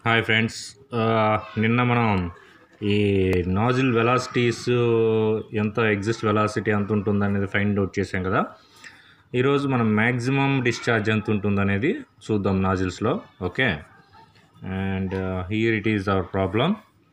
Hi friends. నిన్న మనం ఈ నాజిల్ వెలాసిటీస్ ఎంత ఎగ్జిస్ట్ వెలాసిటీ ఎంత ఉంటుందనేది ఫైండ్ అవుట్ చేసాం కదా. ఈరోజు మనం మ్యాక్సిమం డిశ్చార్జ్ ఎంత ఉంటుందనేది చూద్దాం నాజిల్స్లో. Okay, and here it is our problem.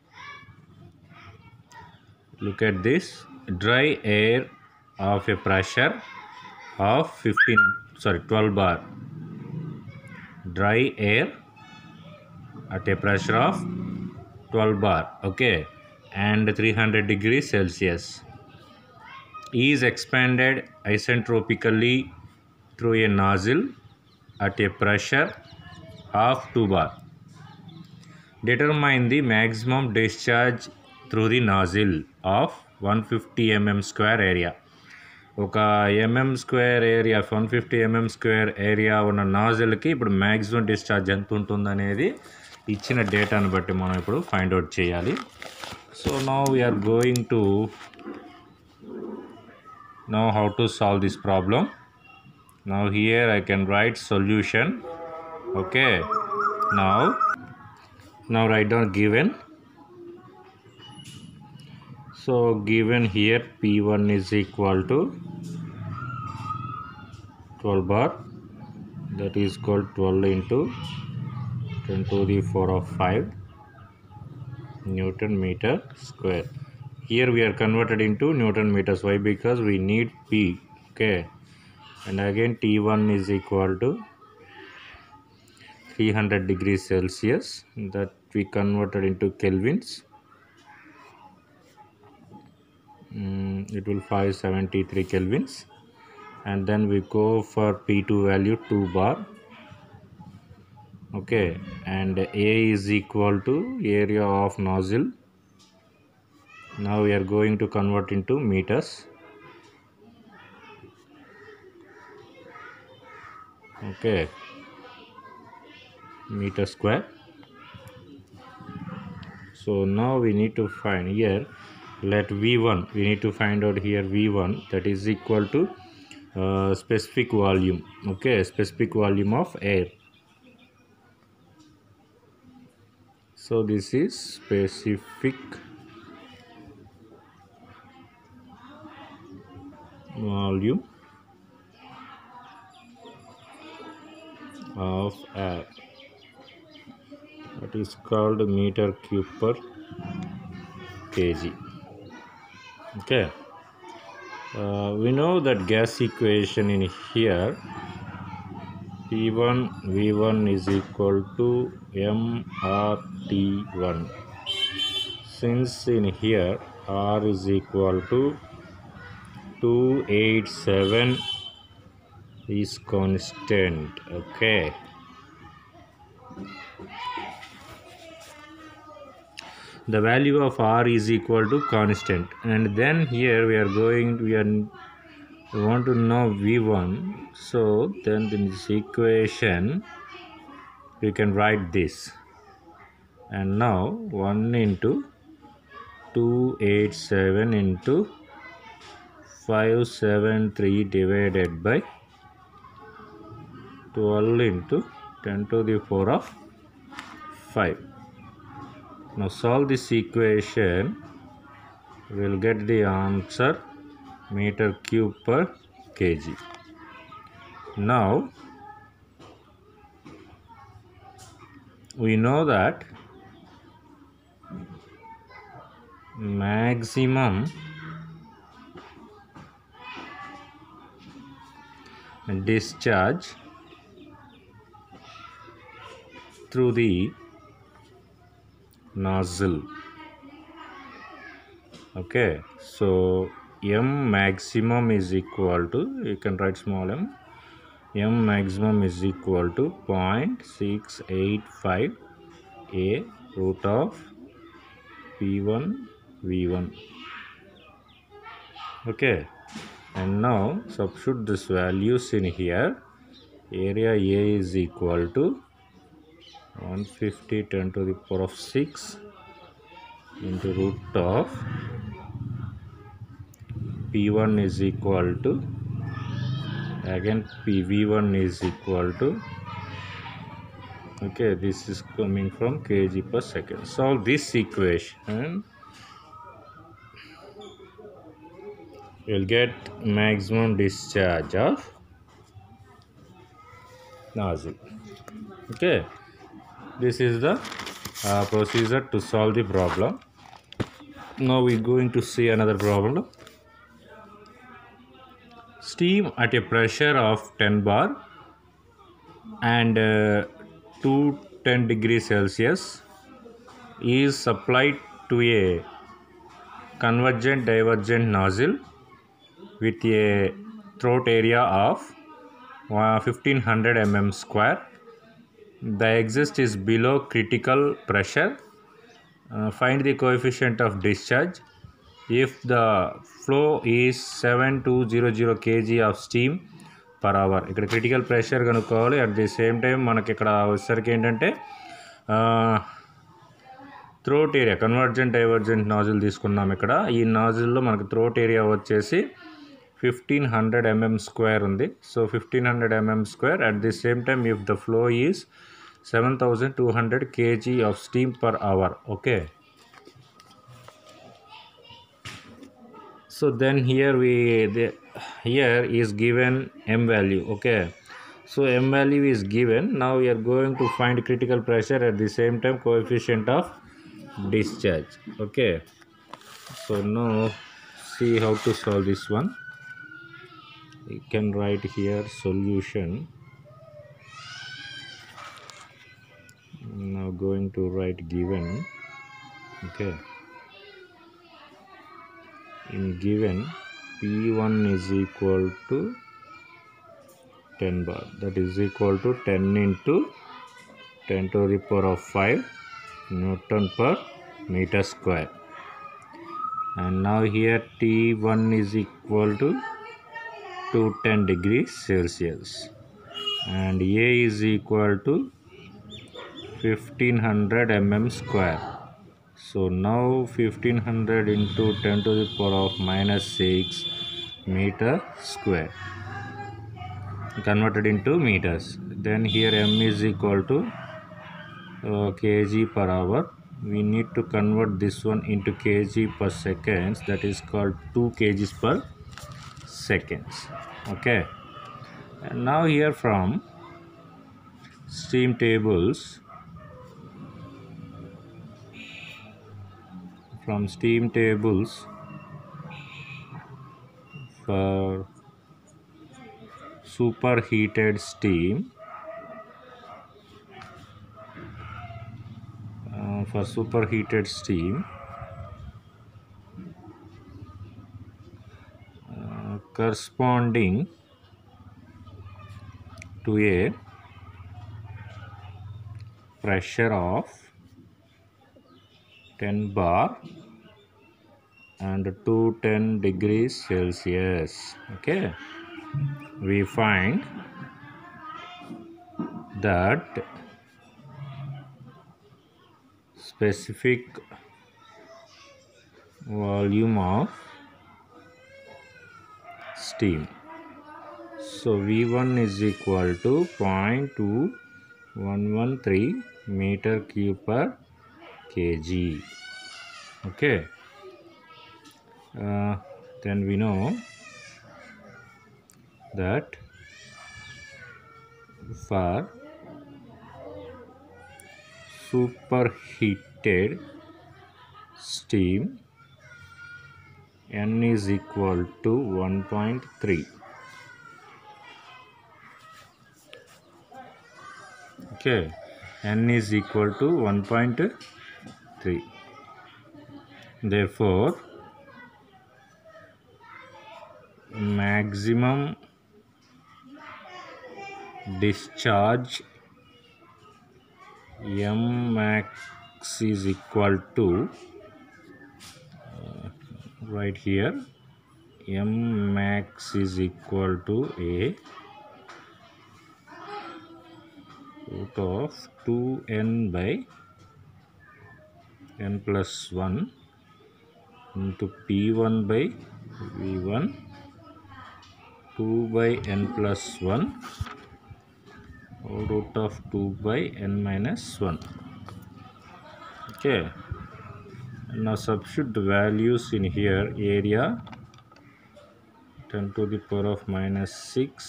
Look at this. Dry air of a pressure of 12 bar. Dry air at a pressure of 12 bar, okay, and 300 degrees Celsius is expanded isentropically through a nozzle at a pressure of 2 bar. Determine the maximum discharge through the nozzle of 150 mm square area. ఒక square area 150 square area ఉన్న నాజిల్కి ఇప్పుడు maximum discharge ఎంత ఉంటుంది అనేది ఇచ్చిన డేటాను బట్టి మనం ఇప్పుడు ఫైండ్ అవుట్ చేయాలి. So now we are going to know how to solve this problem. Now here I can write solution. Okay, now write down given. So given here P1 is equal to 12 bar, that is called 12 into 10 to the 4 of 5 Newton meter square. Here we are converted into Newton meters. Why? Because we need P. Okay, and again T1 is equal to 300 degrees Celsius, that we converted into Kelvins. It will 573 kelvins, and then we go for P2 value 2 bar. Okay, and A is equal to area of nozzle. Now we are going to convert into meters. Okay, meter square. So now we need to find here, let V1, we need to find out here V1, that is equal to specific volume. Okay, specific volume of air. So this is specific volume of air, that is called meter cube per kg. Okay, we know that gas equation in here, P1 V1 is equal to mRT1. Since in here R is equal to 287 is constant. Okay, the value of R is equal to constant, and then here we want to know V1. So then in this equation we can write this, and now 1 into 287 into 573 divided by 12 into 10 to the 4 of 5. Now solve this equation, we will get the answer meter cube per kg. Now we know that maximum discharge through the nozzle. Okay, so M maximum is equal to, you can write small m, M maximum is equal to 0.685 a root of P1 V1. Okay, and now substitute this values in here. Area A is equal to 150 10 to the power of 6 into root of P1 is equal to, again PV1 is equal to Okay, this is coming from kg per second. Solve this equation. You'll get maximum discharge of nozzle. Okay, this is the procedure to solve the problem. Now we're going to see another problem. Steam at a pressure of 10 bar and 210 degrees Celsius is supplied to a convergent divergent nozzle with a throat area of 1500 mm square. The exhaust is below critical pressure. Find the coefficient of discharge if the flow is 7200 kg of steam per hour. ఇక్కడ critical pressure కనుక్కోవాలి. At the same time మనకి ఇక్కడ వచ్చేసరికి ఏంటంటే throat area convergent divergent nozzle తీసుకున్నాం. ఇక్కడ ఈ నాజిల్లో మనకి థ్రోట్ ఏరియా వచ్చేసి 1500 mm స్క్వేర్ ఉంది. So 1500 mm square. At the same time if the flow is 7200 kg of steam per hour. Okay, so then here here is given m value. Okay, so m value is given. Now we are going to find critical pressure, at the same time coefficient of discharge. Okay, so now see how to solve this one. You can write here solution. Now going to write given. Okay, in given P1 is equal to 10 bar, that is equal to 10 into 10 to the power of 5 Newton per meter square. And now here T1 is equal to 210 degrees Celsius and A is equal to 1500 mm square. So now 1500 into 10 to the power of minus 6 meter square converted into meters. Then here m is equal to kg per hour. We need to convert this one into kg per seconds, that is called 2 kgs per seconds. Okay, and now here from steam tables, for superheated steam, corresponding to a pressure of 10 bar and 210 degrees Celsius. Okay, we find that specific volume of steam. So V1 is equal to 0.2113 meter cube per kg. Okay, then we know that for superheated steam N is equal to 1.3. Okay, N is equal to 1.3. Therefore maximum discharge M max is equal to right here M max is equal to a root of 2n by n plus 1 into P1 by V1 2 by n plus 1 root of 2 by n minus 1. Okay, now substitute the values in here. Area 10 to the power of minus 6,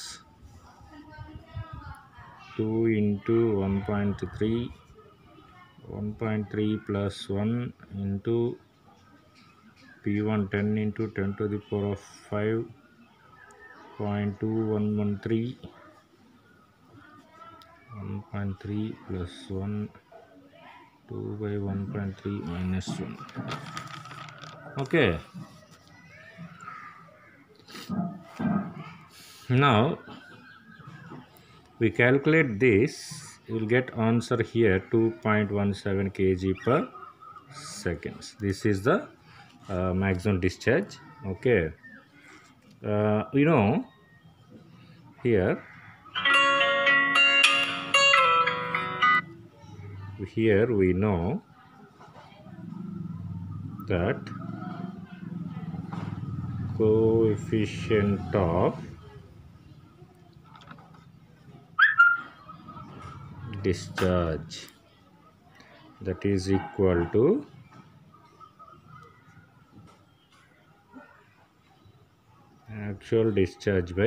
2 into 1.3, 1.3 plus 1 into P1, 10 into 10 to the power of 5.2113, 1.3 plus 1, 2 by 1.3 minus 1. Okay, now we calculate this, you will get answer here 2.17 kg per seconds. This is the maximum discharge. Okay, you know, here we know that coefficient of discharge, that is equal to actual discharge by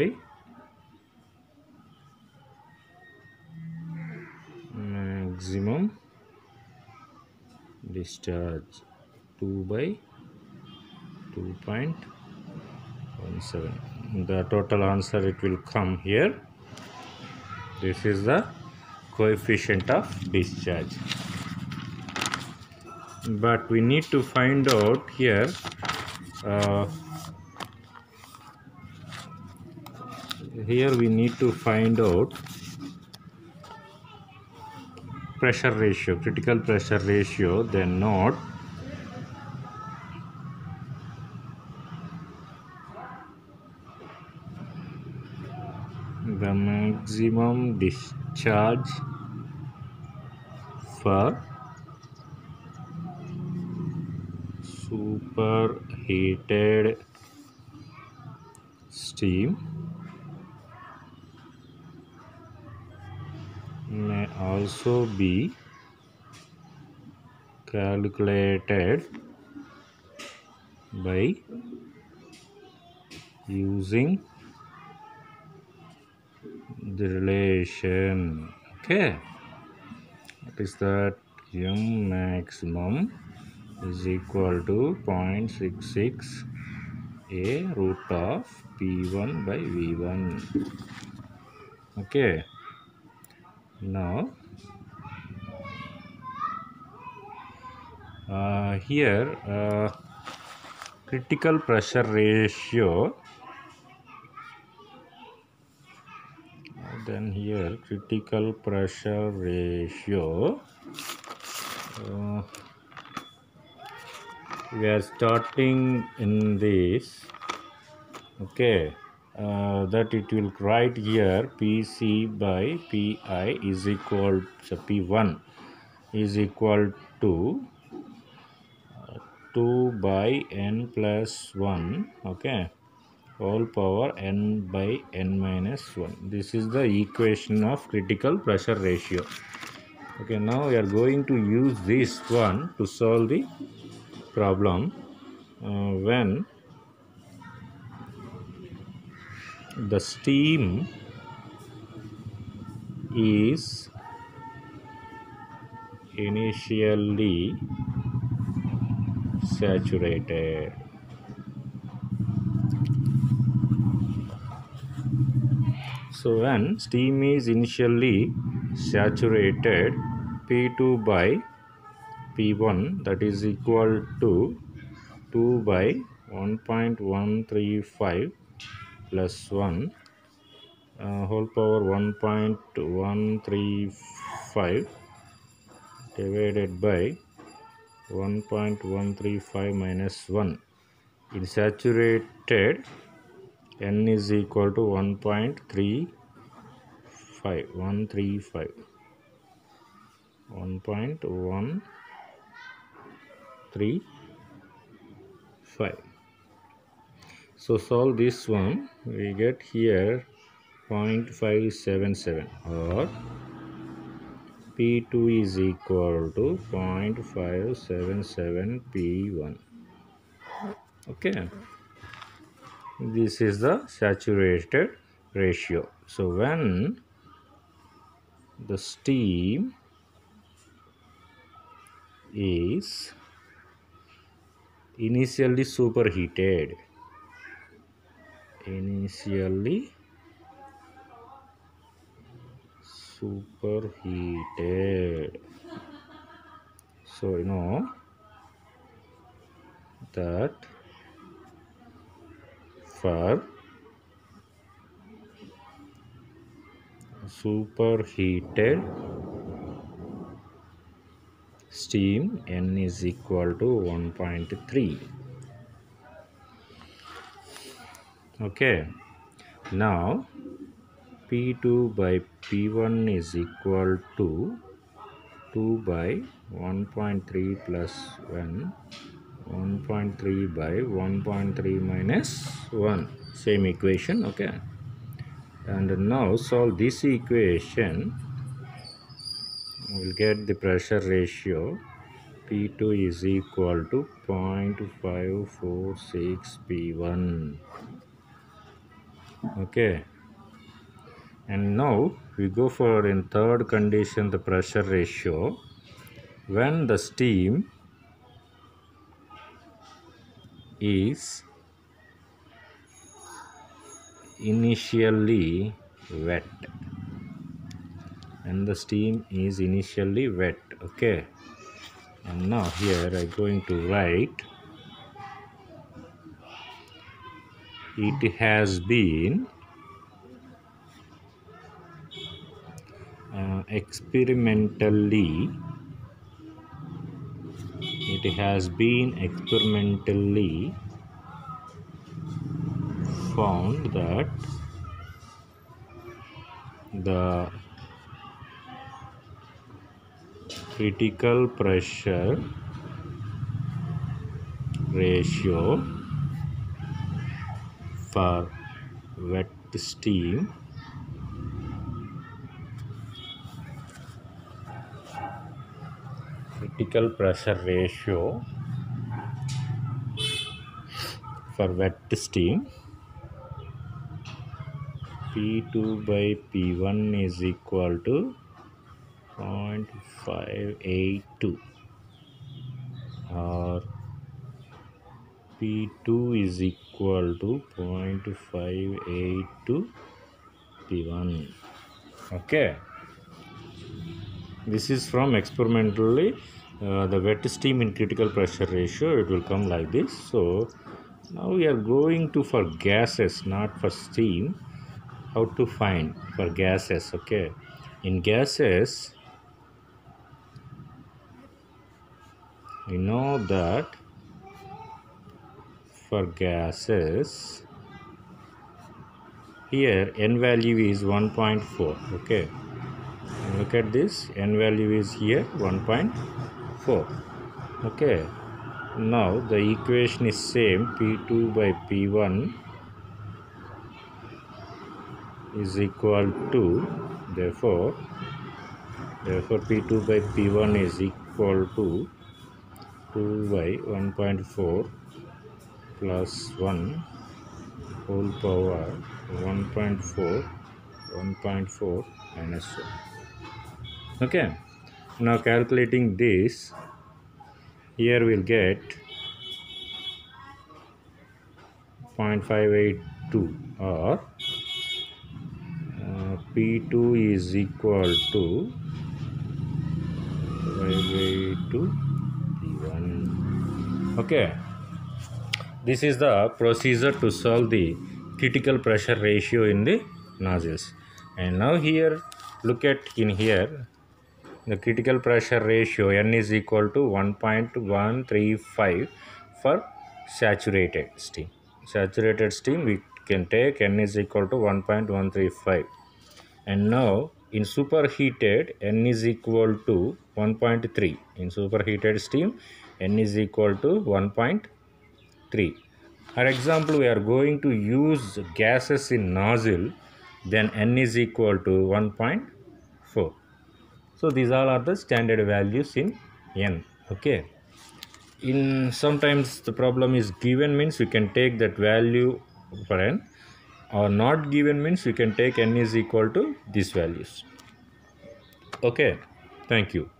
maximum discharge, 2 by 2.17. The total answer it will come here. This is the coefficient of discharge, but we need to find out here we need to find out pressure ratio, critical pressure ratio, then note the maximum discharge for superheated steam may also be calculated by using the relation. Okay, what is that? M maximum is equal to 0.66 a root of P1 by V1. Okay, now here critical pressure ratio, then here critical pressure ratio, we are starting in this. Okay, that it will write here PC by Pi is equal to P1 is equal to 2 by n plus 1, okay, whole power n by n minus 1. This is the equation of critical pressure ratio. Okay, now we are going to use this one to solve the problem when the steam is initially saturated. So when steam is initially saturated, P2 by P1, that is equal to 2 by 1.135 plus 1 whole power 1.135 divided by 1.135 minus 1. In saturated, n is equal to 1.35. 1.135. So solve this one, we get here 0.577 or P2 is equal to 0.577 P1. Okay, this is the saturated ratio. So when the steam is initially superheated, so you know that for superheated steam, N is equal to 1.3. Okay, now P2 by P1 is equal to 2 by 1.3 plus 1, 1.3 by 1.3 minus 1, same equation. Okay, and now solve this equation. We'll get the pressure ratio. P2 is equal to 0.546 P1. Okay, and now we go for in third condition the pressure ratio. When the steam is initially wet, okay, and now here I'm going to write it has been experimentally found that the critical pressure ratio for wet steam P2 by P1 is equal to 0.582, or P2 is equal to 0.582 P1. Okay, this is from experimentally the wet steam in critical pressure ratio. It will come like this. So now we are going to for gases, not for steam. How to find for gases? Okay, in gases we know that for gases here N value is 1.4. okay, and look at this, N value is here 1.4. okay, now the equation is same. P2 by P1 is equal to, therefore P2 by P1 is equal to 2 by 1.4 plus 1 whole power 1.4 minus 1. Okay, now calculating this, here we'll get 0.582, or P2 is equal to 582 P1. Okay, this is the procedure to solve the critical pressure ratio in the nozzles. And now here, look at in here, the critical pressure ratio N is equal to 1.135 for saturated steam. Saturated steam we can take N is equal to 1.135. And now in superheated N is equal to 1.3. In superheated steam N is equal to 1.3. For example, we are going to use gases in nozzle, then N is equal to 1.4. So these all are the standard values in n. Okay. In sometimes the problem is given means we can take that value for n, or not given means we can take n is equal to these values. Okay, thank you.